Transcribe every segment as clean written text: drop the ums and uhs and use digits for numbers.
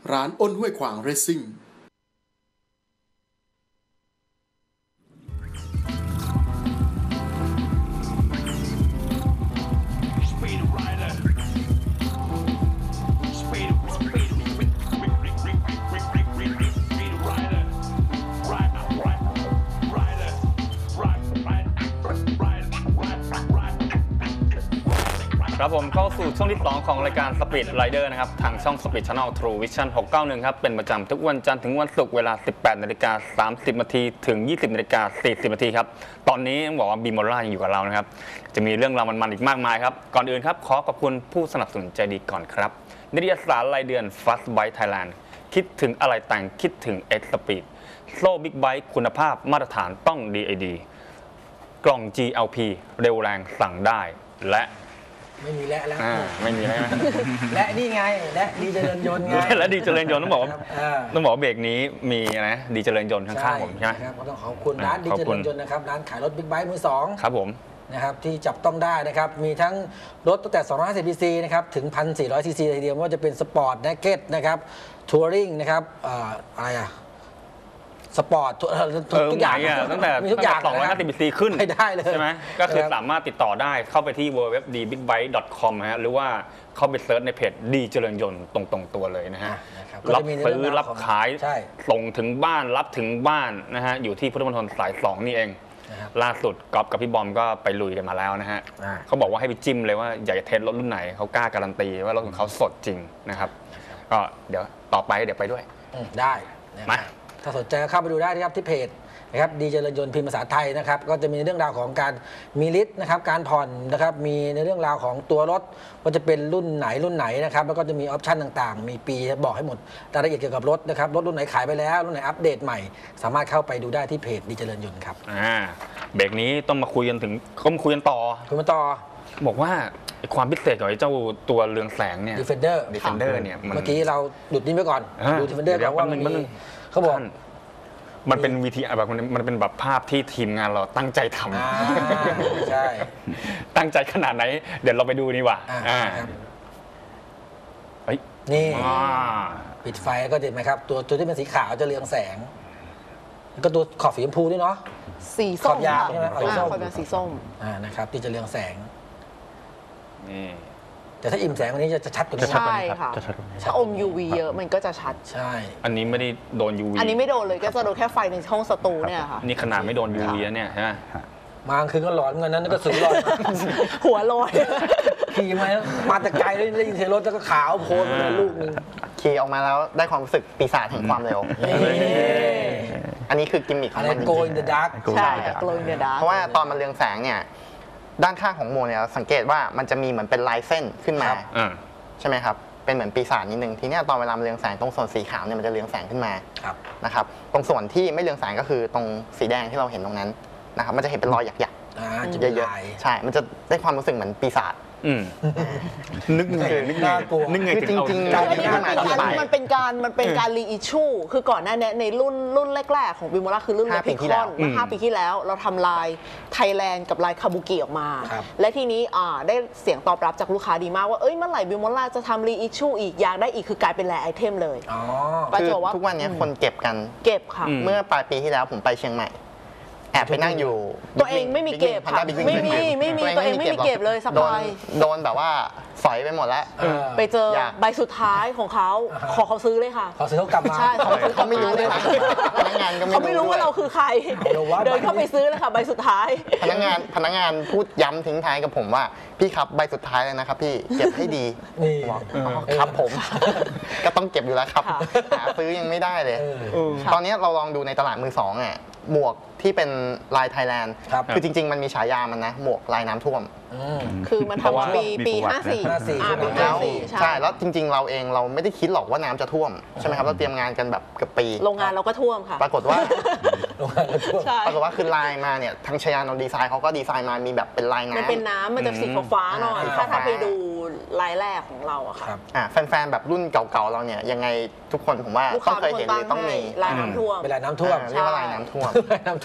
ร้านอ้นห้วยขวางเรซซิ่งครับผมเข้าสู่ช่วงที่2ของรายการ Speed Rider นะครับทางช่อง Speed Channel True Vision 691ครับเป็นประจำทุกวันจันทร์ถึงวันศุกร์เวลา 18:30 นถึง 20:40 นครับตอนนี้ต้องบอกว่าบีมอลล่ายังอยู่กับเรานะครับจะมีเรื่องราวมันๆอีกมากมายครับก่อนอื่นครับขอขอบคุณผู้สนับสนุนใจดีก่อนครับนิตยสารรายเดือน Fast Bike Thailand คิดถึงอะไรแต่งคิดถึง X Speed โซ่บิ๊กไบค์คุณภาพมาตรฐานต้อง DID กล่อง GLP เร็วแรงสั่งได้และไม่มีแล้วไม่มีแล้วและนี่ไงและดีเจริญยนต์ไงและดีเจริญยนต์ต้องบอกว่าเบรกนี้มีนะดีเจริญยนต์ข้างๆผมใช่ไหมครับต้องขอบคุณร้านดีเจริญยนต์นะครับร้านขายรถบิ๊กไบค์มือสองครับผมนะครับที่จับต้องได้นะครับมีทั้งรถตั้งแต่250 cc นะครับถึง 1,400 cc ทีเดียวไม่ว่าจะเป็นสปอร์ตเนกเก็ตนะครับทัวริงนะครับอะไรสปอร์ตทุกอย่างตั้งแต่มีทุกอย่าง 250 cc ขึ้นได้เลยใช่ไหมก็คือสามารถติดต่อได้เข้าไปที่ www.dbigbike.com ฮะหรือว่าเข้าไปเซิร์ชในเพจดีเจริญยนต์ตรงตัวเลยนะฮะรับซื้อรับขายส่งถึงบ้านรับถึงบ้านนะฮะอยู่ที่พุทธมณฑลสาย 2นี่เองล่าสุดก๊อฟกับพี่บอมก็ไปลุยกันมาแล้วนะฮะเขาบอกว่าให้ไปจิ้มเลยว่าอยากจะเทสรถรุ่นไหนเขากล้าการันตีว่ารถของเขาสดจริงนะครับก็เดี๋ยวต่อไปเดี๋ยวไปด้วยได้มาถ้าสนใจเข้าไปดูได้นะครับที่เพจนะครับดีเจริญยนต์พิมพ์ภาษาไทยนะครับก็จะมีเรื่องราวของการมีลิสต์นะครับการผ่อนนะครับมีในเรื่องราวของตัวรถว่าจะเป็นรุ่นไหนนะครับแล้วก็จะมีออปชันต่างๆมีปีบอกให้หมดรายละเอียดเกี่ยวกับรถนะครับรถรุ่นไหนขายไปแล้วรุ่นไหนอัปเดตใหม่สามารถเข้าไปดูได้ที่เพจดีเจริญยนต์ครับเบรกนี้ต้องมาคุยกันถึงคุยกันต่อบอกว่าความพิเศษของไอ้เจ้าตัวเรืองแสงเนี่ย Defender เนี่ยเมื่อกี้เราหยุดนี้ไปก่อนดู Defender ก่อนว่ามันมีเขาบอกมันเป็นวิธีแบบมันเป็นแบบภาพที่ทีมงานเราตั้งใจทำใช่ตั้งใจขนาดไหนเดี๋ยวเราไปดูนี่ว่ะนี่ปิดไฟก็เห็นไหมครับตัวที่เป็นสีขาวจะเรืองแสงก็ตัวขอบสีชมพูด้วยเนาะสีส้มขอบยาวใช่ไหมขอบเป็นสีส้มนะครับที่จะเรืองแสงนี่แต่ถ้าอิ่มแสงวันนี้จะชัดกว่านี้ใช่ค่ะถ้าอม UV เยอะมันก็จะชัดใช่อันนี้ไม่ได้โดน UV อันนี้ไม่โดนเลยก็จะโดนแค่ไฟในห้องสตูเนี่ยค่ะนี่ขนาดไม่โดน UV แล้วเนี่ยใช่ไหมมาคืนก็ร้อนเงินนั้นก็สูงร้อนหัวลอยขี่มาแต่ไกลได้ยินเสียงรถแล้วก็ขาวโพลนเลยลูกนึงขี่ออกมาแล้วได้ความรู้สึกปีศาจแห่งความเร็วอันนี้คือกิมมิคของมัน Go in the dark ใช่ Go in the dark เพราะว่าตอนมันเรืองแสงเนี่ยด้านข้างของโมเนี่ยสังเกตว่ามันจะมีเหมือนเป็นลายเส้นขึ้นมาใช่ไหมครับเป็นเหมือนปีศาจนิดนึงทีนี้ตอนเวลามันเรืองแสงตรงส่วนสีขาวเนี่ยมันจะเรืองแสงขึ้นมานะครับตรงส่วนที่ไม่เรืองแสงก็คือตรงสีแดงที่เราเห็นตรงนั้นนะครับมันจะเห็นเป็นรอยหยักๆเยอะๆใช่มันจะได้ความรู้สึกเหมือนปีศาจนึกไงคือจริงๆมันเป็นการรีอิชชูคือก่อนหน้านี้ในรุ่นแรกๆของบิโมล่าคือรุ่นเลพิคอนเมื่อ5 ปีที่แล้วเราทำลายไทยแลนด์กับลายคาบุกิออกมาและทีนี้ได้เสียงตอบรับจากลูกค้าดีมากว่าเอ้ยเมื่อไหร่บิโมล่าจะทำรีอิชชูอีกอยากได้อีกคือกลายเป็นแลไอเทมเลยคือทุกวันนี้คนเก็บกันเก็บค่ะเมื่อปลายปีที่แล้วผมไปเชียงใหม่แอบไปนั่งอยู่ตัวเองไม่มีเก็บค่ะไม่มีตัวเองไม่มีเก็บเลยสบายโดนแบบว่าสอยไปหมดแล้วไปเจอใบสุดท้ายของเขาขอเขาซื้อเลยค่ะขอซื้อเขากลับมาใช่เขาไม่รู้เลยพนักงานก็เขาไม่รู้ว่าเราคือใครเดินเข้าไปซื้อเลยค่ะใบสุดท้ายพนักงานพูดย้ำทิ้งท้ายกับผมว่าพี่ครับใบสุดท้ายเลยนะครับพี่เก็บให้ดีครับผมก็ต้องเก็บอยู่แล้วครับหาซื้อยังไม่ได้เลยตอนนี้เราลองดูในตลาดมือสองอ่ะหมวกที่เป็นลายไทยแลนด์คือจริงๆมันมีฉายามันนะหมวกลายน้ำท่วมคือมันทำมาปี54 ใช่แล้วจริงๆเราเองเราไม่ได้คิดหรอกว่าน้ำจะท่วมใช่ไหมครับเราเตรียมงานกันแบบเกือบปีโรงงานเราก็ท่วมค่ะปรากฏว่าคือลายมาเนี่ยทางชยานนท์ดีไซน์เขาก็ดีไซน์มามีแบบเป็นลายน้ำมันเป็นน้ำมันจะสีฟ้าหน่อยถ้าไปดูลายแรกของเราอะค่ะแฟนๆแบบรุ่นเก่าๆเราเนี่ยยังไงทุกคนผมว่าต้องเคยเห็นหรือต้องมีลายน้ำท่วมเป็นลายน้ำท่วมเรียกว่าลายน้ำท่วม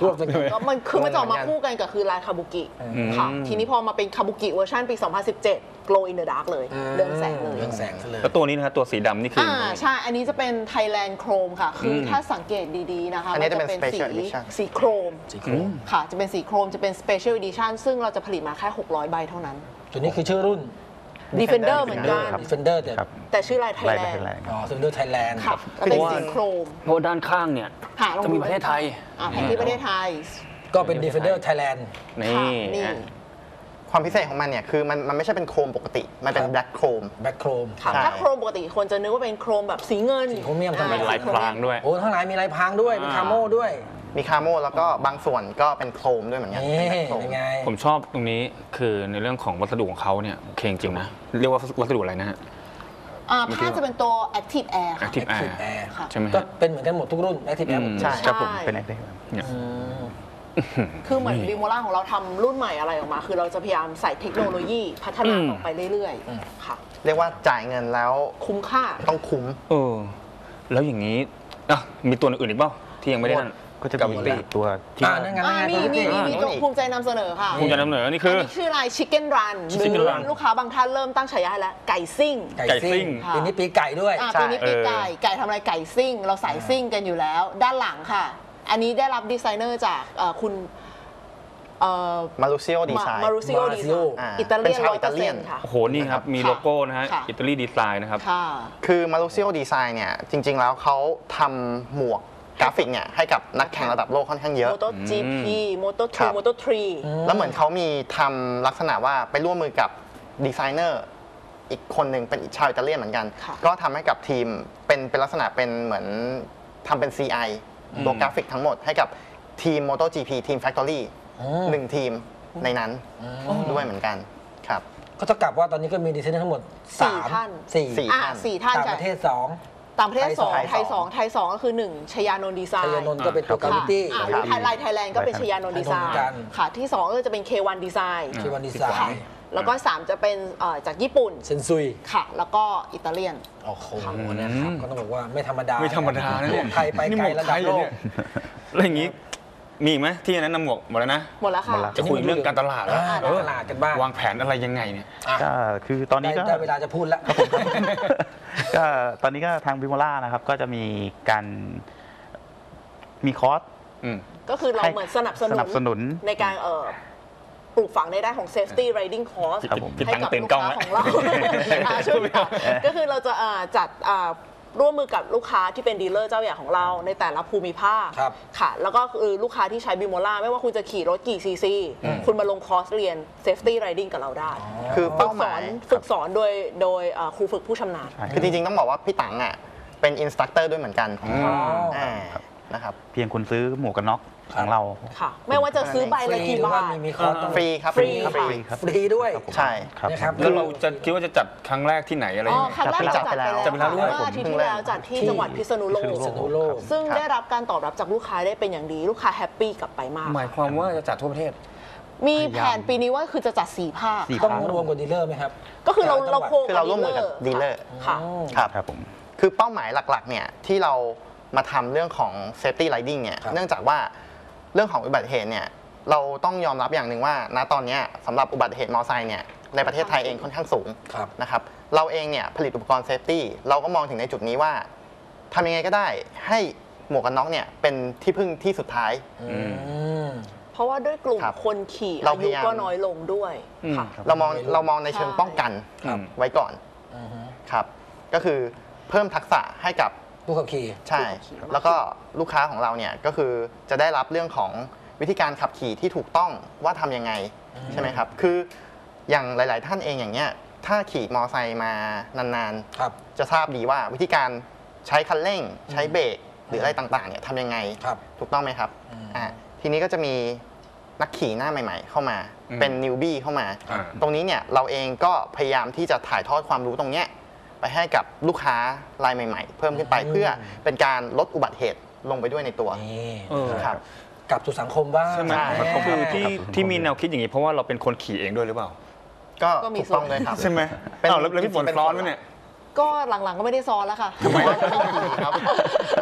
รวบสเก็ตก็มันคือมันจะออกมาคู่กันกับคือลายคาบุกิค่ะทีนี้พอมาเป็นคาบุกิเวอร์ชันปี 2017 Glow in the Dark เลยเรืองแสงเลยเรืองแสงซะเลยแล้วตัวนี้นะครับตัวสีดำนี่คือใช่ อันนี้จะเป็น Thailand Chrome ค่ะ คือถ้าสังเกตดีๆนะคะอันนี้จะเป็นสี Special Edition สีโครมค่ะ จะเป็นสีโครมจะเป็น Special Edition ซึ่งเราจะผลิตมาแค่600 ใบเท่านั้นตัวนี้คือชื่อรุ่น Defender เหมือนกัน Defender แต่ชื่อลายลาย Thailand ไทยแลนด์อ๋อ Defender Thailand ค่ะแล้วเป็นสีโครมเพราะด้านข้างเนี่ยลองจะดูมีประเทศไทยแผนที่ประเทศไทยก็เป็น Defender Thailand นี่ค่ะนี่ความพิเศษของมันเนี่ยคือมันไม่ใช่เป็นโครมปกติ มันเป็น black chrome Black Chrome ค่ะใช่ถ้าโครมปกติคนจะนึกว่าเป็นโครมแบบสีเงินสีโครเมียมเป็นลายพรางด้วยโอ้ข้างในมีลายพรางด้วย เป็นคาโม่ด้วยมีคาโมแล้วก็บางส่วนก็เป็นโครมด้วยเหมือนกันนี่เป็น black chrome ยังไงผมชอบตรงนี้คือในเรื่องของวัสดุของเขาเนี่ยโอเคจริงๆนะ เรียกว่าวัสดุอะไรนะฮะผ้าจะเป็นตัว Active Air ค่ะ Active Air Active Air ค่ะใช่ไหมก็ฮะเป็นเหมือนกันหมดทุกรุ่น Active Air หมดใช่ครับผมเป็นไอเดียเนี่ยคือเหมือนบิโมล่าของเราทำรุ่นใหม่อะไรออกมา คือเราจะพยายามใส่เทคโนโลยีพัฒนาต่อไปเรื่อยๆ ค่ะเรียกว่าจ่ายเงินแล้วคุ้มค่าต้องคุ้มแล้วอย่างนี้มีตัวอื่นอีกเปล่าที่ยังไม่ได้นั่นก็จะมี Gravity ตัวที่นั่นไงมีมีตัวภูมิใจนำเสนอค่ะคุณจะนำเสนอนี่คืออันนี้ชื่อลาย Chicken Run หรือ Chicken Run ลูกค้าบางท่านเริ่มตั้งฉายาให้แล้ว ไก่ซิ่งไก่ไก่ซิ่ซิ่งงปีนี้ปีไก่ด้วยปีนี้ปีไก่ไก่ทำอะไรไก่ซิ่ง เราสายซิ่งกันอยู่แล้ว ด้านหลังค่ะ อันนี้ได้รับดีไซเนอร์จากคุณมารูซิโอดีไซน์มารูซิโอดีไซ Marusio น์อิตาเลียนเป็นชาวอิตาเลียน 100%ค่ะโอ้โห นี่ครับ มีโลโก้นะฮะค่ะอิตาลีดีไซน์นะครับค่ะคือมารูซิโอดีไซน์เนี่ยจริง ๆ แล้วเขาทำหมวกกราฟิกเนี่ยให้กับนักแข่งระดับโลกค่อนข้างเยอะโมโต GP โมโตครับ 2 โมโตแล้วเหมือนเขามีทำลักษณะว่าไปร่วมมือกับดีไซเนอร์อีกคนหนึ่งเป็นชาวอิตาเลียนเหมือนกันค่ะก็ทำให้กับทีมเป็นลักษณะเป็นเหมือนทำเป็น CI ตัวกราฟิกทั้งหมดให้กับทีม MotoGP ทีม Factory หนึ่งทีมในนั้นด้วยเหมือนกันครับก็เท่ากับว่าตอนนี้ก็มีดีไซเนอร์ทั้งหมดสี่ท่านสี่สี่ 4 ท่านต่างค่ะประเทศ 2 ต่างประเทศ 2 ไทยไทยสอง 2 ไทย 2 ก็คือ 1 ชยานนท์ดีไซชัยน์นนท์ก็เป็นตัวกาวิตี้แล้วไทยไลน์ไทยแลนด์ก็เป็นชยานนท์ดีไซไทยนนท์เหมืน์อนกันค่ะ ที่ 2 ก็จะเป็น K1 ดีไซน์ที่วันดีไซค่ะน์แล้วก็ 3 จะเป็นจากญี่ปุ่นเซนซุยค่ะ แล้วก็อิตาเลียนโอ้โหนะครับก็ต้องบอกว่าไม่ธรรมดาไม่ธรรมดานะเนี่ยไทยไปไกลระดับโลกแล้วอย่างนี้ มีอีกไหมที่อันนั้นนำหมวกหมดแล้วนะหมดแล้วค่ะจะคุยเรื่องการตลาดแล้วการตลาดกันบ้างวางแผนอะไรยังไงเนี่ยก็คือตอนนี้ก็ได้เวลาจะพูดแล้วก็ตอนนี้ก็ทางบิโมล่านะครับก็จะมีการมีคอร์สก็คือเราเหมือนสนับสนุนในการปลูกฝังในด้านของ safety riding course ครับผมให้กับลูกค้าของเราช่วยค่ะก็คือเราจะจัดร่วมมือกับลูกค้าที่เป็นดีลเลอร์เจ้าใหญ่ของเราในแต่ละภูมิภาคครับค่ะ แล้วก็คือลูกค้าที่ใช้บิโมล่าไม่ว่าคุณจะขี่รถกี่ซีซีคุณมาลงคอร์สเรียน safety riding กับเราได้คือเป้าหมายฝึกสอนโดยครูฝึกผู้ชำนาญคือจริงๆต้องบอกว่าพี่ตังอ่ะเป็นอินสตรัคเตอร์ด้วยเหมือนกันนะครับเพียงคุณซื้อหมวกกันน็อกของเราค่ะ ไม่ว่าจะซื้อใบละกี่บาทมีคอร์สต้องฟรีครับฟรีฟรีครับฟรีด้วยใช่ครับนะครับแล้วเราจะคิดว่าจะจัดครั้งแรกที่ไหนอะไรยังไงครั้งแรกเราจัดไปแล้วจัดไปแล้วด้วยเมื่ออาทิตย์ที่แล้วจัดที่จังหวัดพิษณุโลพิกษณุโลกซึ่งครับได้รับการตอบรับจากลูกค้าได้เป็นอย่างดี ลูกค้าแฮปปี้กลับไปมากหมายความว่าจะจัดทั่วประเทศมีแผนปีนี้ว่าคือจะจัด4 ภาคสี่ต้องรวมกับดีลเลอร์ไหมครับก็คือเราโคคือเราร่วมมือกับดีลเลอร์ค่ะครับครับผมคือเป้าหมายหลักๆเนี่ยที่เรามาทำเรื่องของ safety riding เนี่ยครับเนื่องจากว่าเรื่องของอุบัติเหตุเนี่ยเราต้องยอมรับอย่างหนึ่งว่าณตอนเนี้ยสำหรับอุบัติเหตุมอเตอร์ไซค์เนี่ยในประเทศไทยเองค่อนข้างสูงครับนะครับเราเองเนี่ยผลิตอุปกรณ์เซฟตี้เราก็มองถึงในจุดนี้ว่าทำยังไงก็ได้ให้หมวกกันน็อกเนี่ยเป็นที่พึ่งที่สุดท้ายเพราะว่าด้วยกลุ่มครับคนขี่เราอาพยุยายามก็น้อยลงด้วยค่ะเรามองในเชิงป้องกันครับไว้ก่อนครับก็คือเพิ่มทักษะให้กับผู้ขับขี่ใช่ แล้วก็ลูกค้าของเราเนี่ยก็คือจะได้รับเรื่องของวิธีการขับขี่ที่ถูกต้องว่าทำยังไงใช่ไหมครับ คืออย่างหลาย ๆ ท่านเองอย่างเงี้ยถ้าขี่มอไซค์มานานครับๆจะทราบดีว่าวิธีการใช้คันเร่ง ใช้เบรกหรืออะไรต่างๆเนี่ยทำยังไงครับถูกต้องไหมครับทีนี้ก็จะมีนักขี่หน้าใหม่ ๆ เข้ามาเป็นนิวบี้เข้ามา ตรงนี้เนี่ยเราเองก็พยายามที่จะถ่ายทอดความรู้ตรงเนี้ยไปให้กับลูกค้ารายใหม่ ๆ เพิ่มขึ้นไปเพื่อเป็นการลดอุบัติเหตุลงไปด้วยในตัวนี่ครับกลับสู่สังคมบ้างใช่ไหมใช่คือที่มีแนวคิดอย่างนี้เพราะว่าเราเป็นคนขี่เองด้วยหรือเปล่าก็ก็มีถูกต้องเลยครับใช่ไหมเป็นอ้าวแล้วพี่ฝนเป็นร้อนไหมเนี่ยก็หลังๆก็ไม่ได้ซ้อนแล้วค่ะไม่ได้ขี่ครับ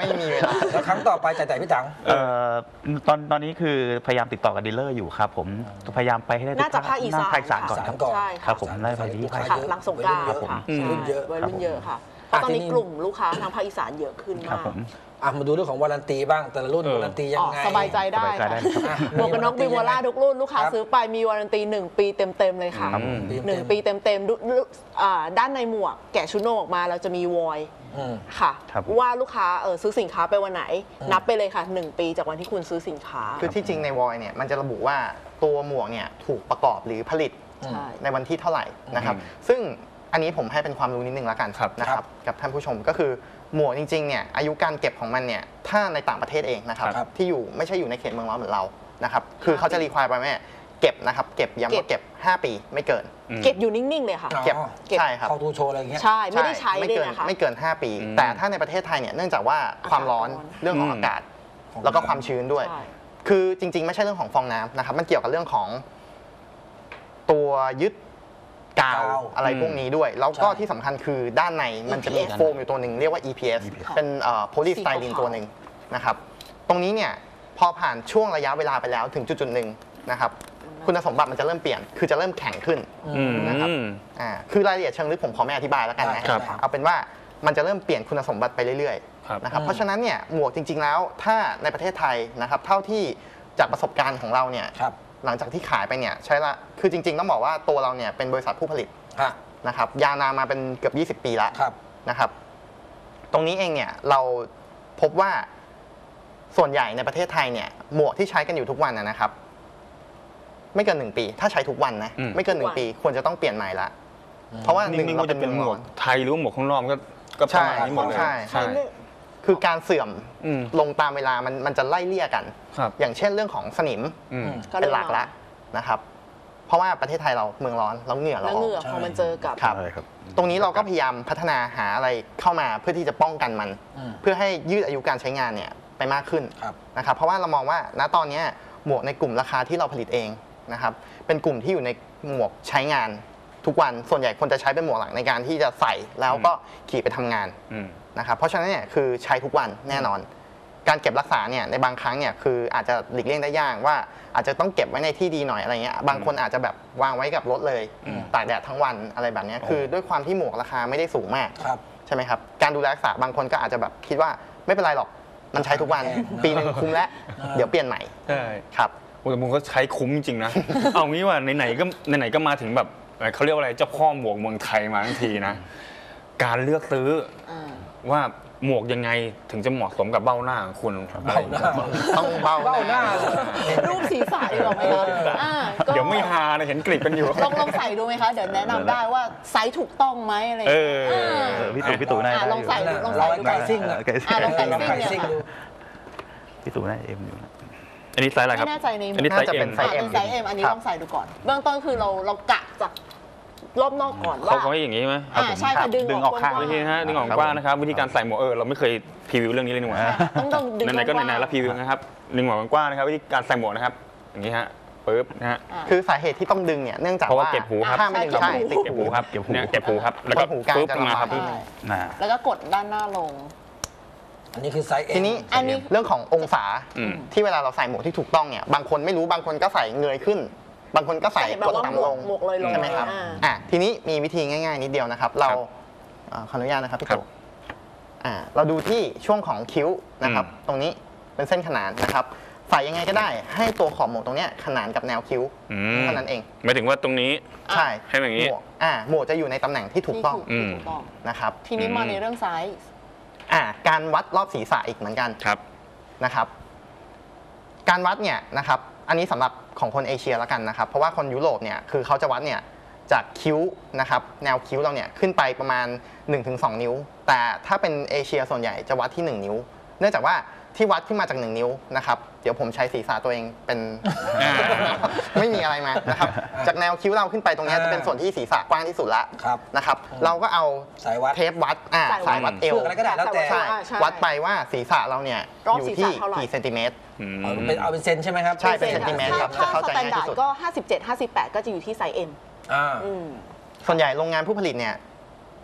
ไม่มีเวลาแล้วครั้งต่อไปจ่ายพี่ตังตอนนี้คือพยายามติดต่อกับดีลเลอร์อยู่ครับผมพยายามไปให้ได้น่าจะภาคอีสานภาคอีสานก่อนครับก่อนใช่ครับผมไล่ไปที่ภาคค่ะหลังสงกรานต์วัยรุ่นค่ะเยอะวัยรุ่นเยอะค่ะเพราะตอนนี้กลุ่มลูกค้าทางภาคอีสานเยอะขึ้นครับมากผมมาดูเรื่องของวารันตีบ้างแต่ละรุ่นวารันตียังไงสบายใจได้สบายใจได้ค่ะครับหมวกกันน็อกบิวล่าทุกรุ่นลูกค้าครับซื้อไปมีวารันตี1 ปีเต็มๆเลยค่ะครับผม 1 ปีเต็มๆด้านในหมวกแกะชุดโนออกมาเราจะมีวอย ค่ะครับว่าลูกค้าซื้อสินค้าไปวันไหน นับไปเลยค่ะ 1 ปีจากวันที่คุณซื้อสินค้าคือที่จริงในวอยเนี่ยมันจะระบุว่าตัวหมวกเนี่ยถูกประกอบหรือผลิตใช่ในวันที่เท่าไหร่นะครับซึ่งอันนี้ผมให้เป็นความรู้นิดนึงแล้วกันครับนะครับกับท่านผู้ชมก็คือหมวกจริงๆเนี่ยอายุการเก็บของมันเนี่ยถ้าในต่างประเทศเองนะครับครับที่อยู่ไม่ใช่อยู่ในเขตเมืองร้อนเหมือนเรานะครับคือเขาจะรีควายไปแม่เก็บนะครับเก็บย้ำว่าเก็บ 5 ปีไม่เกินเก็บอยู่นิ่ง ๆ เลยค่ะอ๋อเก็บเก็บใช่ครับเข้าตูโชว์อะไรอย่างเงี้ยใช่ไม่ได้ใช้ไม่ด้วยเกินนะคะไม่เกิน 5 ปี แต่ถ้าในประเทศไทยเนี่ยเนื่องจากว่าความร้อนอากาศร้อนเรื่องของอากาศ แล้วก็ความชื้นด้วยใช่คือจริงๆ ไม่ใช่เรื่องของฟองน้ำนะครับ มันเกี่ยวกับเรื่องของตัวยึดกาวกาวอะไรพวกนี้ด้วย แล้วก็ใช่ที่สำคัญคือด้านในมันจะมี EPS โฟมอยู่ตัวหนึ่งเรียกว่า EPS ค่ะเป็นโพลีสไตรีนสีขาวๆตัวหนึ่งนะครับ ตรงนี้เนี่ยพอผ่านช่วงระยะเวลาไปแล้วถึงจุดๆหนึ่งนะครับ คุณสมบัติมันจะเริ่มเปลี่ยน คือจะเริ่มแข็งขึ้น นะครับ คือรายละเอียดเชิงลึกผมขอไม่อธิบายแล้วกันนะครับเอาเป็นว่ามันจะเริ่มเปลี่ยนคุณสมบัติไปเรื่อยครับๆนะครับเพราะฉะนั้นเนี่ยหมวกจริง ๆ แล้วถ้าในประเทศไทยนะครับเท่าที่จากประสบการณ์ของเราเนี่ยครับหลังจากที่ขายไปเนี่ยใช้ละคือจริง ๆ ต้องบอกว่าตัวเราเนี่ยเป็นบริษัทผู้ผลิตฮะนะครับยาวนานมาเป็นเกือบ20 ปีแล้วครับนะครับตรงนี้เองเนี่ยเราพบว่าส่วนใหญ่ในประเทศไทยเนี่ยหมวกที่ใช้กันอยู่ทุกวันนะครับไม่เกิน1 ปี ถ้าใช้ทุกวันนะไม่เกิน1 ปีควรจะต้องเปลี่ยนใหม่ละเพราะว่าหนึ่งนิ่งๆเราว่าเป็จะนเป็นหมเมืองวร้กอนไทยหรือว่าหมวกข้างนอกก็ประมาณนี้หมดเลยใช่ใช่คือการเสื่อมอืมลงตามเวลามันจะไล่เลี่ยกันครับอย่างเช่นเรื่องของสนิมอืมก็เป็นหลักละนะครับ เพราะว่าประเทศไทยเราเมืองร้อนแล้วเหงื่อเราแล้วอเหอกงื่อพอมันเจอกับครับใช่ครับตรงนี้เราก็พยายามพัฒนาหาอะไรเข้ามาเพื่อที่จะป้องกันมัน เพื่อให้ยืดอายุการใช้งานเนี่ยไปมากขึ้นครับนะครับ เพราะว่าเรามองว่าณตอนนี้หมวกในกลุ่มราคาที่เราผลิตเองนะครับเป็นกลุ่มที่อยู่ในหมวกใช้งานทุกวันส่วนใหญ่คนจะใช้เป็นหมวกหลังในการที่จะใส่แล้วก็ขี่ไปทำงานอืมนะครับเพราะฉะนั้นเนี่ยคือใช้ทุกวันแน่นอน การเก็บรักษาเนี่ยในบางครั้งเนี่ยคืออาจจะหลีกเลี่ยงได้ยากว่าอาจจะต้องเก็บไว้ในที่ดีหน่อยอะไรเงี้ยบางคนอาจจะแบบวางไว้กับรถเลยตากแดดทั้งวันอะไรแบบเนี้ยคือด้วยความที่หมวกราคาไม่ได้สูงมากครับใช่ไหมครับการดูแลรักษาบางคนก็อาจจะแบบคิดว่าไม่เป็นไรหรอกมันใช้ทุกวัน ปีหนึ่งคุ้มแล้วเดี๋ยวเปลี่ยนใหม่ใช่ครับโอ้แต่มึงก็ใช้คุ้มจริงๆนะ เอางี้ว่าไหนๆก็มาถึงแบบเขาเรียกว่าอะไรเจ้าพ่อหมวกเมืองไทยมาทั้งทีนะ การเลือกซื้อว่าหมวกยังไงถึงจะเหมาะสมกับเบ้าหน้าของคุณอะไรอย่างเงี้ยต้องเบาเบ้าหน้าเลยรูปศีรษะดีกว่าไหมคะก็เดี๋ยวไม่ฮานะเห็นกลิบกันอยู่ลองใส่ดูไหมคะ เดี๋ยวแนะนำได้ว่าไซส์ถูกต้องไหมอะไรอย่างเอเงี้ยอพี่ตู่น่าจะได้ลองใส่อยู่ดูลองใส่ดูไก่ซิ่งอะไก่ซิ่งลองใส่ลองไก่ซิ่งดูพี่ตู่น่าจะเอ็มอยู่นะอันนี้ไซส์อะไรครับไม่แน่ใจในอันนี้ไซส์น่าจะเอ็เป็มนไซส์เป็นไซส์ M อันนี้ลองใส่ดูก่อน เบื้องต้นคือเรากะจากรอบนอกก่อนเขาว่าให้อย่างนี้ไหมใช่ค่ะดึงดึงออกข้างกว้วิธีฮะดึงออกกว้างนะครับวิธีการใส่หมวกเราไม่เคยพรีวิวเรื่องนี้เลยนี่หว่าต้องดึงไหนๆก็ไหนๆแล้วพรีวิวนะครับดึงหมวกกว้างนะครับวิธีการใส่หมวกนะครับอย่างนี้ฮะปึ๊บนะฮะคือสาเหตุที่ต้องดึงเนี่ยเนื่องจากเพราะว่าว่าเก็บหูครับถ้าไม่ดึงใช่ติดเก็บหูหูครับเก็บหูเนี่ยเก็บหูครับแล้วก็หูกลางปึ๊บจะขึ้นมาครับลำบากน่ะแล้วก็กดด้านหน้าลงอันนี้คือไซส์ M ทีนี้อันนี้เรื่องขององศาอืมที่เวลาเราใส่หมวกที่ถูกต้องเนี่ยบางคนไม่รู้บางคนก็ใส่เงยขึ้น บางคนก็ใส่จะเห็นแบบกดว่าต่ำลงหมวกลอยๆใช่ไหมครับ ทีนี้มีวิธีง่ายๆนิดเดียวนะครับ เราขออนุญาตนะครับพี่ครับตู่เราดูที่ช่วงของคิ้วนะครับ ตรงนี้เป็นเส้นขนานนะครับใส่ยังไงก็ได้ให้ตัวขอบหมวกตรงเนี้ยขนานกับแนวคิ้วอืมเท่านั้นเองหมายถึงว่าตรงนี้ใช่ให้แบบนี้หมวกหมวกจะอยู่ในตำแหน่งที่ถูกต้องที่ถูกต้องนะครับทีนี้มาในเรื่องไซส์การวัดรอบศีรษะอีกเหมือนกันครับนะครับการวัดเนี่ยนะครับอันนี้สำหรับของคนเอเชียแล้วกันนะครับเพราะว่าคนยุโรปเนี่ยคือเขาจะวัดเนี่ยจากคิ้วนะครับแนวคิ้วเราเนี่ยขึ้นไปประมาณ 1-2 นิ้ว แต่ถ้าเป็นเอเชียส่วนใหญ่จะวัดที่ 1 นิ้ว เนื่องจากว่าที่วัดขึ้นมาจาก 1 นิ้วนะครับเดี๋ยวผมใช้ศีรษะตัวเองเป็น ไม่มีอะไรมานะครับจากแนวคิ้วเราขึ้นไปตรงเนี้ยจะเป็นส่วนที่ศีรษะกว้างที่สุดละครับนะครับเราก็เอาสายวัดเทปวัดสายวัดเอวเชือกอะไรก็ได้แล้วแต่ใช่วัดไปว่าศีรษะเราเนี่ยรอบอยู่ศีรที่ษะเท่าไหร่กี่เซนติเมตรเอาเป็นเซนใช่ไหมครับใช่เป็นเซนติเมตรครับถ้าจะเข้าใจสแตนง่ายดาที่ร์สุดดก็ 57 58 ก็จะอยู่ที่ไซส์ M อ่าอืมส่วนใหญ่โรงงานผู้ผลิตเนี่ย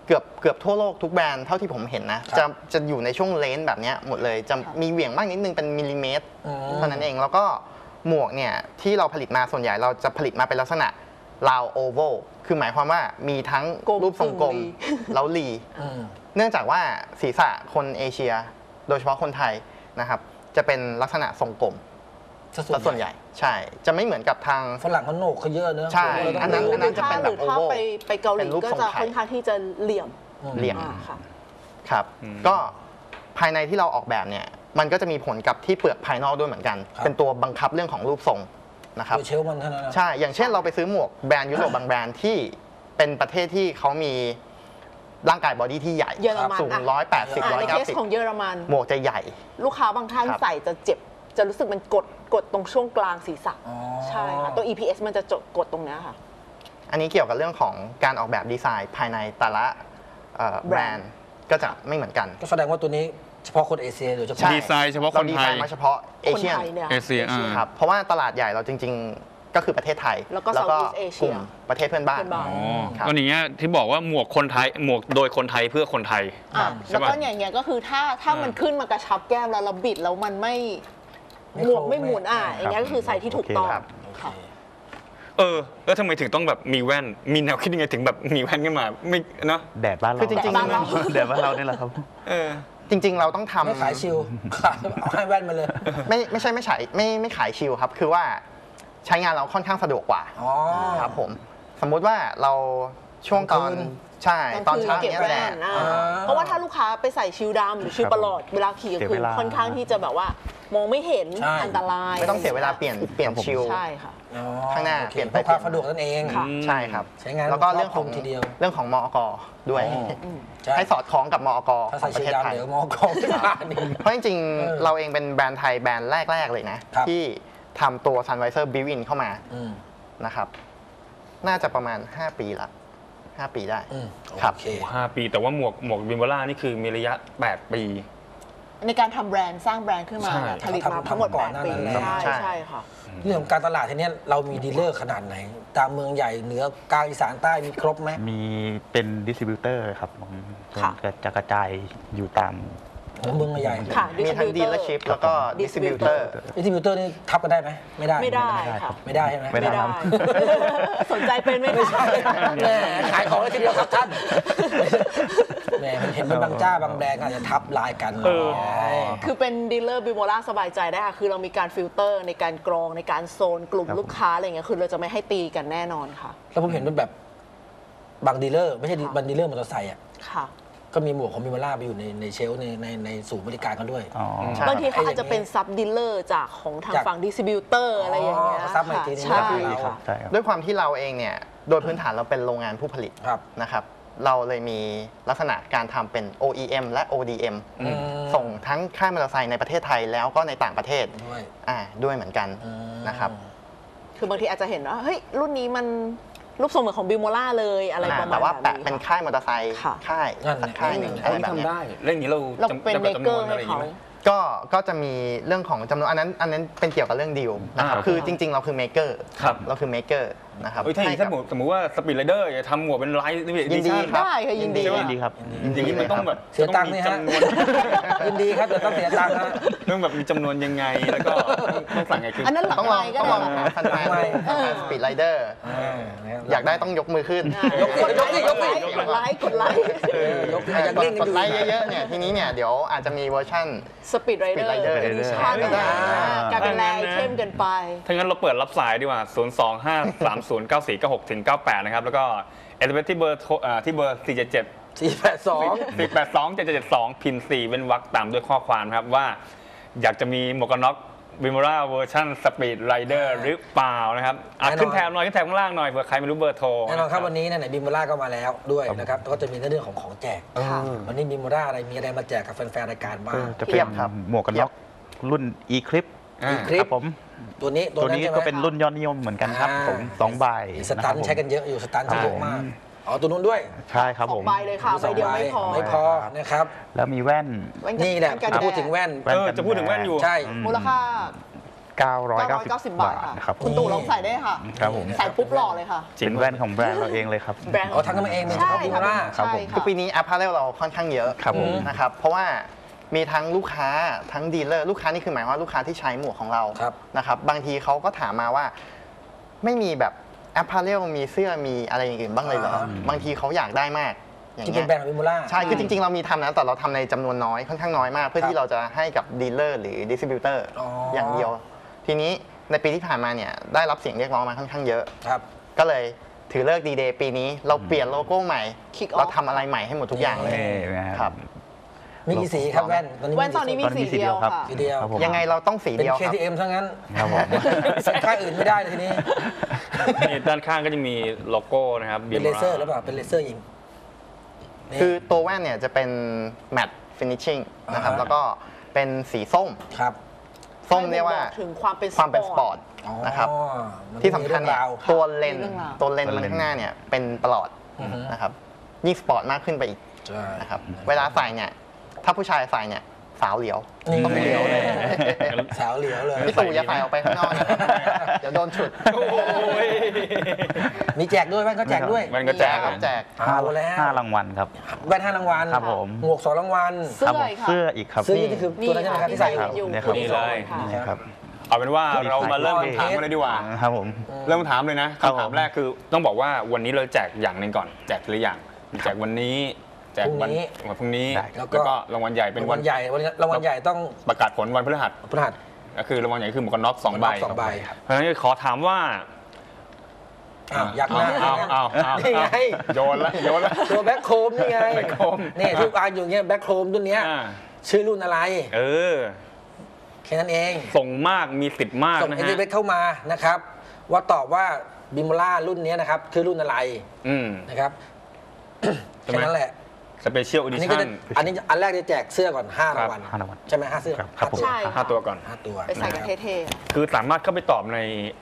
เกือบทั่วโลกทุกแบรนด์เท่าที่ผมเห็นนะจะอยู่ในช่วงเลนหมดเลยจะมีเหวี่ยงมากนิดนึงเป็นมิลลิเมตรเท่านั้นเองแล้วก็หมวกเนี่ยที่เราผลิตมาส่วนใหญ่เราจะผลิตมาเป็นลักษณะราวโอเวลคือหมายความว่ามีทั้งรูปทรงกลมแล้วรีเนื่องจากว่าศีรษะคนเอเชียโดยเฉพาะคนไทยนะครับจะเป็นลักษณะทรงกลมส่วนใหญ่ใช่จะไม่เหมือนกับทางฝรั่งเขาโหนกเขาเยอะเนอะใช่อันนั้นจะเป็นแบบโอถ้าเวลไปเกาหลีก็จะค่อนข้างที่จะเหลี่ยม ค่ะครับก็ภายในที่เราออกแบบเนี่ยมันก็จะมีผลกับที่เปลือกภายนอกด้วยเหมือนกัน เป็นตัวบังคับเรื่องของรูปทรงนะครับเชลมันเท่านั้นใช่อย่างเช่นเราไปซื้อหมวกแบรนด์ยุโรปบางแบรนด์ที่เป็นประเทศที่เขามีร่างกายบอดี้ที่ใหญ่สูง180 ในเคสของเยอรมันหมวกจะใหญ่ลูกค้าบางท่านใส่จะเจ็บจะรู้สึกมันกดตรงช่วงกลางศีรษะใช่ค่ะตัว EPS มันจะกดตรงนี้ค่ะอันนี้เกี่ยวกับเรื่องของการออกแบบดีไซน์ภายในแต่ละแบรนด์ก็จะไม่เหมือนกันก็แสดงว่าตัวนี้เฉพาะคนเอเชียโดยเฉพาะดีไซน์เฉพาะคนไทยมาเฉพาะเอเชียครับเพราะว่าตลาดใหญ่เราจริงๆก็คือประเทศไทยแล้วก็กลุ่มประเทศเพื่อนบ้านก็อย่างเงี้ยที่บอกว่าหมวกคนไทยหมวกโดยคนไทยเพื่อคนไทยแล้วก็อย่างเงี้ยก็คือถ้ามันขึ้นมากระชับแก้มแล้วเราบิดแล้วมันไม่หมวกไม่หมุนอย่างเงี้ยก็คือใส่ที่ถูกต้องแล้วทำไมถึงต้องแบบมีแว่นมีแนวคิดยังไงถึงแบบมีแว่นขึ้นมาไม่เนาะแดดบ้านเราคือจริงๆแดดบ้านเราเนี่ยแหละครับจริงๆเราต้องทำไม่ขายชิลเอาให้แว่นมาเลยไม่ใช่ไม่ขายชิลครับคือว่าใช้งานเราค่อนข้างสะดวกกว่าครับผมสมมุติว่าเราช่วงตอนใช่ตอนเช้าเนี้ยแดดเพราะว่าถ้าลูกค้าไปใส่ชิลดำหรือชิลประหลอดเวลาขี่คือค่อนข้างที่จะแบบว่ามองไม่เห็นอันตรายไม่ต้องเสียเวลาเปลี่ยนชิลใช่ค่ะข้างหน้าเปลี่ยนไปความสะดวกนั่นเองใช่ครับใช้งานแล้วก็เรื่องของมอกด้วยให้สอดคล้องกับมอกของประเทศไทยมอกเพราะจริงๆเราเองเป็นแบรนด์ไทยแบรนด์แรกๆเลยนะที่ทำตัว Sunvisor Built-in เข้ามานะครับน่าจะประมาณ5 ปีละ5 ปีได้ครับ 5 ปีแต่ว่าหมวกบิมเบล่านี่คือมีระยะ8 ปีในการทำแบรนด์สร้างแบรนด์ขึ้นมาผลิตมาทั้งหมด8 ปีใช่ค่ะเรื่องของการตลาดทีนี้เรามีดีลเลอร์ขนาดไหนตามเมืองใหญ่เหนือกลางอีสานใต้มีครบไหมมีเป็นดิสติบิวเตอร์ครับจะกระจายอยู่ตามเมืองใหญ่มีทั้งดีลเลอร์ชิพแล้วก็ดิสติบิวเตอร์นี่ทับกันได้ไหมไม่ได้ไม่ได้ค่ะไม่ได้ใช่ไหมไม่ได้สนใจเป็นไม่ใช่ขายของแล้วทีเดียวครับท่านแหมเห็นเป็นบางเจ้าบางแบรนด์อาจจะทับลายกันคือเป็นดีลเลอร์บิโมล่าสบายใจได้ค่ะคือเรามีการฟิลเตอร์ในการกรองในการโซนกลุ่มลูกค้าอะไรเงี้ยคือเราจะไม่ให้ตีกันแน่นอนค่ะแล้วผมเห็นเป็นแบบบางดีลเลอร์ไม่ใช่บางดีลเลอร์มอเตอร์ไซค์ค่ะก็มีหมวกของบิมเบล่าไปอยู่ในเชลฟ์ในศูนย์บริการกันด้วยบางทีเขาอาจจะเป็นซับดีลเลอร์จากของทางฝั่งดิสติบิวเตอร์อะไรอย่างเงี้ยซับมาทีใช่ค่ะด้วยความที่เราเองเนี่ยโดยพื้นฐานเราเป็นโรงงานผู้ผลิตนะครับเราเลยมีลักษณะการทำเป็น OEM และ ODM ส่งทั้งค่ายมอเตอร์ไซค์ในประเทศไทยแล้วก็ในต่างประเทศด้วยเหมือนกันนะครับคือบางทีอาจจะเห็นว่าเฮ้ยรุ่นนี้มันรูปทรงเหมือนของบิลโมล่าเลยอะไรประมาณนั้นแต่ว่าแปะเป็นค่ายมอเตอร์ไซค์ค่ายหนึ่งอะไรแบบนี้ได้เรื่องนี้เราเป็นเมเกอร์ให้เขาก็จะมีเรื่องของจำนวนอันนั้นเป็นเกี่ยวกับเรื่องดีลนะครับคือจริงๆเราคือเมเกอร์เราคือเมเกอร์นะครับถ้าสมมติว่าสปีดไรเดอร์จะทำหมวกเป็นไลท์ยินดีครับได้ค่ะยินดีครับยินดีมันต้องแบบเสียตังค์นี่ฮะยินดีครับแต่ต้องเสียตังค์นะต้องแบบมีจำนวนยังไงแล้วก็ต้องสั่งไงคืออันนั้นต้องลองทันไหมสปีดไรเดอร์อยากได้ต้องยกมือขึ้นยกกดไลค์กดไลค์เยอะๆเนี่ยทีนี้เนี่ยเดี๋ยวอาจจะมีเวอร์ชั่นสปีดไรเดอร์เอดิชั่นการเป็นแรงเข้มเกินไปถ้างั้นเราเปิดรับสายดีกว่า025309496ถึง98นะครับแล้วก็SMSที่เบอร์482 พิมพ์4เป็นวรรคตามด้วยข้อความครับว่าอยากจะมีหมวกกันน็อกบิมเบล่าเวอร์ชันสปีดไรเดอร์หรือเปล่านะครับขึ้นแถบหน่อยขึ้นแถบข้างล่างหน่อยเผื่อใครไม่รู้เบอร์โทรแน่นอนครับวันนี้ไหนบิมเบล่าก็มาแล้วด้วยนะครับก็จะมีเรื่องของแจกวันนี้บิมเบล่ามีอะไรมาแจกกับแฟนๆรายการบ้างจะเป็นหมวกกันน็อกรุ่น e-clip ครับผมตัวนี้ก็เป็นรุ่นยอดนิยมเหมือนกันครับผม2 ใบสตันใช้กันเยอะอยู่สตันเยอะมากตัวนู้นด้วยใช่ครับผม 2 ใบเลยค่ะใบเดียวไม่พอนะครับแล้วมีแว่นนี่แหละจะพูดถึงแว่นจะพูดถึงแว่นอยู่ใช่มูลค่า 990 บาทค่ะครับคุณตู่ลองใส่ได้ค่ะครับผมใส่ปุ๊บหล่อเลยค่ะเป็นแว่นของแบรนด์เราเองเลยครับแบรนด์เอาทำกันมาเองเป็นเฉใช่พาะพิมค่ะร่าครับผมใช่คือปีนี้ apparel เราค่อนข้างเยอะครับผมนะครับเพราะว่ามีทั้งลูกค้าทั้งดีลเลอร์ลูกค้านี่คือหมายว่าลูกค้าที่ใช้หมวกของเราครับนะครับบางทีเขาก็ถามมาว่าไม่มีแบบ apparel มีเสื้อมีอะไรอย่างอื่นบ้างเลยเหรอ บางทีเขาอยากได้มากอย่างที่เงี้เป็นยแบรนด์ของพิมร่าใช่คือจริงๆเรามีทำนะแต่เราทำในจำนวนน้อยค่อนข้างน้อยมาก เพื่อครับที่เราจะให้กับดีลเลอร์หรือดิสติบิวเตอร์อ๋อออย่างเดียว ทีนี้ในปีที่ผ่านมาเนี่ยได้รับเสียงเรียกร้องมาค่อนข้างเยอะครับก็เลยถือเลิกดีเดย์ปีนี้เราเปลี่ยนโลโก้ใหม่ Kick off เราทำอะไรใหม่ให้หมดทุกอย่างเลยนะครับมีกี่สีครับแว่นตอนนี้แว่นตอนนี้มีตอนนี้สีเดียวค่ะสีเดียวครับผมยังไงเราต้องสีเป็นเดียวครับ KTM ทั้งนั้นครับผมสินค้าอื่นไม่ได้เลยทีนี้นี่ด้านข้างก็จะมีโลโก้นะครับเป็นเลเซอร์หรือเปล่าเป็นเลเซอร์ยิงนี่คือตัวแว่นเนี่ยจะเป็นแมตต์ฟินิชชิ่งนะครับอ่าฮะแล้วก็เป็นสีส้มครับส้มเรียกว่าถึงความเป็นความเป็นสปอร์ตอ๋อนะครับมันที่สำคัญเนี่ยมีเรื่องราวตัวเลนมีเรื่องราวตัวเลนมันข้างหน้าเนี่ยเป็นประหลอดอือฮึนะครับยิ่งสปอร์ตมากขึ้นไปอีกใช่นะครับเวลาใส่เนี่ยถ้าผู้ชายใส่เนี่ยสาวเหลียวนี่ต้องเหลียวเลยสาวเหลียวเลยพี่ตู่อย่าใส่ออกไปข้างนอกนะเดี๋ยวโดนฉุดโอ้ยมีแจกด้วยแว่นก็แจกด้วยมันก็แจกครับแจกเอาแล้ว 5 รางวัลครับแว่น5รางวัลครับผมหมวก2รางวัลเสื้ครับอผมอีกค่ะเสื้ออีกครับซื้อนี่คือตัวนั้นใช่ไหมครับที่ใส่อยู่นี่ครับนี่เลยนี่ครับเอาเป็นว่าเรามาเริ่มคำถามกันเลยดีกว่าครับผมเริ่มถามเลยนะครับ คำถามผมแรกคือต้องบอกว่าวันนี้เราแจกอย่างหนึ่งก่อน แจกทีละอย่างแจกวันนี้แจกวันพรุ่งนี้ได้แล้วก็รางวัลใหญ่เป็นรางวัวัน ลใหญ่วันนี้รางวัลใหญ่ต้องประกาศผลวันพฤหัสพฤหัสก็คือรางวัลใหญ่คือหมวกกันน็อก2 ใบสองใบเพราะฉะนั้นขอถามว่าอ้าวอยากหน้าเอานี่ไงโยนละโยนละตัวแบ็คโคมนี่ไงแบ็คโคมนี่ที่อ่านอยู่เนี่ยแบ็คโคมรุ่นเนี้ยอ่าชื่อรุ่นอะไรเออแค่นั้นเองส่งมากมีสิทธิ์มากส่งนะเอฮะเเข้ามานะครับ ว่าตอบว่าบิมล่ารุ่นนี้นะครับ คือรุ่นอะไรอืมนะครับใช่ไหมแค่นั้นแหละสเปเชียลออัดินนี้ชั่ก็จะนอันนี้อันแรกจะแจกเสื้อก่อน5รางวัล 5 รางวัลใช่ไหม5เสื้อครับผมใช่ค่ะ 5 ตัวก่อน 5ตัวไปใส่กันเท่คือสามารถเข้าไปตอบใน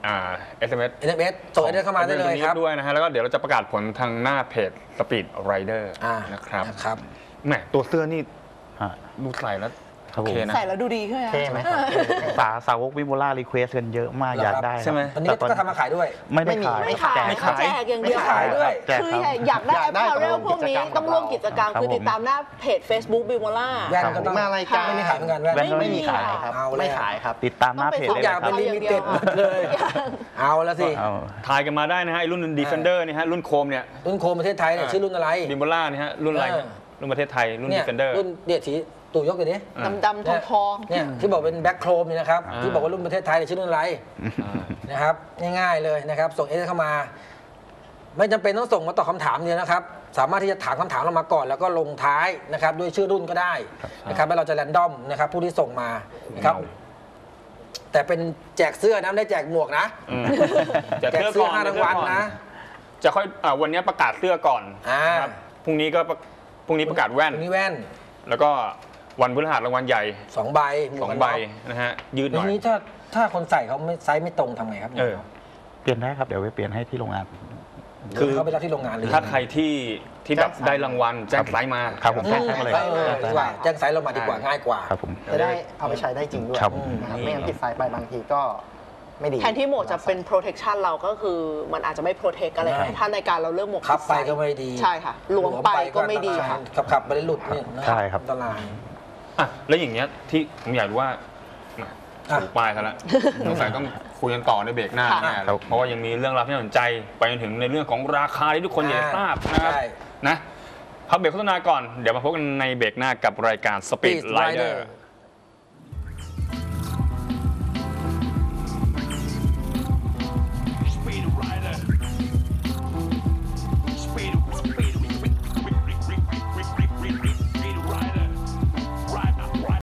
SMS เอสส่งเอสเข้ามาได้เลยครับด้วยนะฮะแล้วก็เดี๋ยวเราจะประกาศผลทางหน้าเพจ Speed Rider นะครับนะครับแหมตัวเสื้อนี่ฮะดูใส่แล้วครับโอผมเคๆนะใส่แล้วดูดีขึ้นไหมเท่ไหมครับสาวกวิโมล่ารีเควสกันเยอะมากเหรออยากครับได้ใช่ไหมอันนี้ก็ทำมาขายด้วยไม่ได้ขายไม่ขายแจกไม่ครับขายแจกอย่างเดียวไม่ขายด้วยแจกคือครับอยากได้อยากได้ apparel พวกนี้ต้ต้ออง งร่ร่ววมมกิกิจจกกรรรรมมคือติดตามหน้าเพจ Facebook บิวโมล่าแว่นก็ต้องมารายการไม่มีขายเหมือนกันแว่นไม่มีไม่มีขายครับเอาแล้วไม่ขายครับติดตามหน้าเพจทุกได้อย่างเลยคเป็รันบลิมิเต็ดหมดเลย เอาแล้วสิเอาทายกันมาได้นะฮะไอ้รุ่น Defender นี่ฮะรุ่นโคมเนี่ยรุ่นโคมประเทศไทยเนี่ยชื่อรุ่นอะไรบิมโบล่านี่ฮะรุ่นอะไรฮะรุ่นประเทศไทยรุ่นเนี่ย Defender รุ่นเนี่ยสีตู่ยกอยู่ดิดำๆทองเนี่ยที่บอกเป็นแบ็คโครมเนี่ยนะครับอ่าที่บอกว่ารุ่นประเทศไทยเนี่ยชื่อรุ่นอะไรนะครับง่ายๆเลยนะครับ ส่งเอสเข้ามา ไม่จำเป็นต้องส่งมาตอบคำถามเดียวนะครับ สามารถที่จะถามคำถามเรามาก่อน แล้วก็ลงท้ายนะครับด้วยชื่อรุ่นก็ได้นะครับแล้วเราจะแรนดอมนะครับผู้ที่ส่งมานะครับ แต่เป็นแจกเสื้อนะไม่ได้แจกหมวกนะอืมแจกเสื้อ5รางวัลนะจะค่อยวันนี้ประกาศเสื้อก่อนอ่านะครับพรุ่งนี้ประกาศแว่นตรงนี้แว่นแล้วก็วันพฤหัสรางวัลใหญ่ 2 ใบหมวกกัน 2 ใบน็อกนะฮะยืดหทีน่อยนี้ถ้าคนใส่เขาไม่ไซส์ไม่ตรงทำไงครับเออเปลี่ยนได้ครับเดี๋ยวไปเปลี่ยนให้ที่โรงงานคือเขาไปรับที่โรงงานหรือถ้าใครที่แบบได้รางวัลแจ้งไซส์มาครับผมแจ้งมาเลยดีกว่าแจ้งไซส์เรามาดีกว่าง่ายกว่าครับผมจะได้เอาไปใช้ได้จริงด้วยครับนะครับไม่งั้นผิดไซส์ไปบางทีก็ไม่ดีๆ แทนที่หมวกจะเป็น protection เราก็คือมันอาจจะไม่ protect อะไรใช่ถ้าในการเราเลือกหมวกขับไปใส่ก็ไม่ดีใช่ค่ะหลวมไปก็ไม่ดีค่ะขับไปแล้วหลุดเนี่ยนะใช่ครับอันตรายอ่ะแล้วอย่างเงี้ยที่ผมอยากรู้ว่าน่ะอ่ะถูกปลายซะแล้วสงสัยต้องคุยกันต่อในเบรกหน้าค่ะแน่เลยเพราะว่ายังมีเรื่องราวที่น่าสนใจไปจนถึงในเรื่องของราคาที่ทุกคนอยากจะทราบนะครับใช่นะพักเบรกโฆษณาก่อนเดี๋ยวมาพบกันในเบรกหน้ากับรายการ Speed Speed Rider Rider